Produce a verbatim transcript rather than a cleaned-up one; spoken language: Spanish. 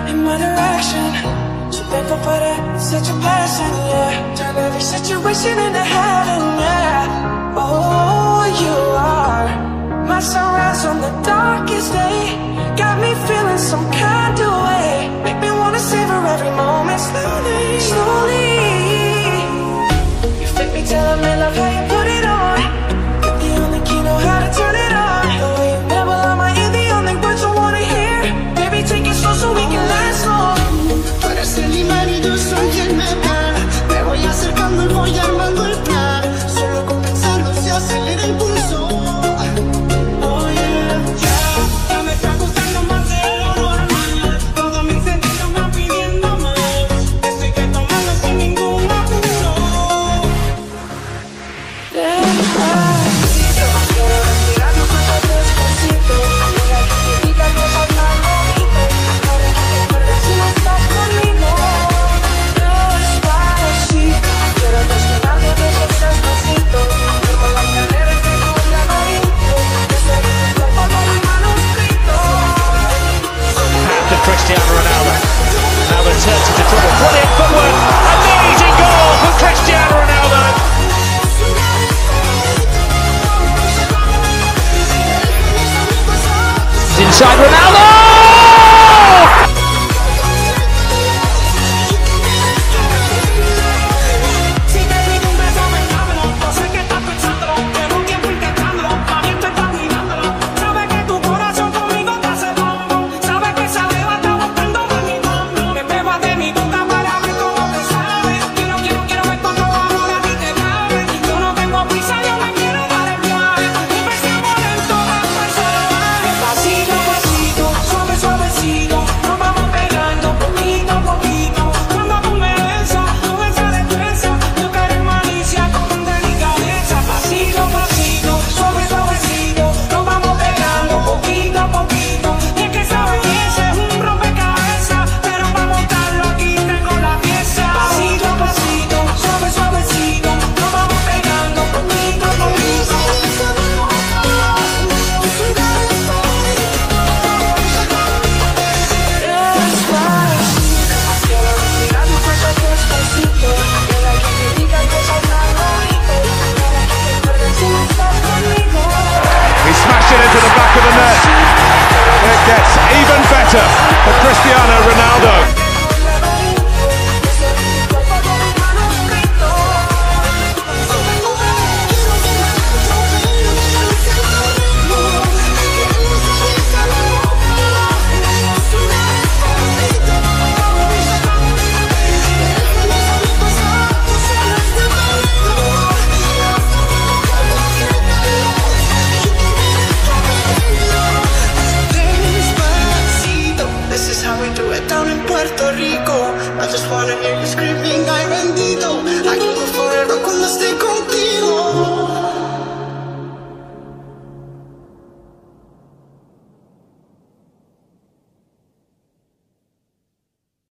in my direction. So thankful for that, such a blessing, yeah. Turn every situation into heaven, yeah. Oh, you are my sunrise on the darkest day. Got me feeling some kind of way. Make me wanna savor every moment slowly, slowly. You fit me till I'm in love, how you put it on. You're the only key, know how to turn it on. The way you never lie my ear, the only words I wanna hear. Baby, take it slow so we can last long. Tú eres el imán y yo soy el metal. Me voy acercando y voy armando el plan. Solo con pensarlo se acelera el pulso. Oh yeah, yeah. Ya me está gustando más de lo normal. Todos mis sentidos van pidiendo más. Estoy que tomando sin ningún apuro. Despacito, quiero respirar tus cosas despacito. Amiga, que te diga cosas más bonitas. Ahora que te acuerdas si no estás conmigo. Despacito, quiero respirar tus besos despacito. Como la cadera que con un laberinto. Desde que tu cuerpo con mi manuscrito. To Cristiano Ronaldo. Now the turn to the dribble. Brilliant footwork. Amazing goal for Cristiano Ronaldo. Inside Ronaldo.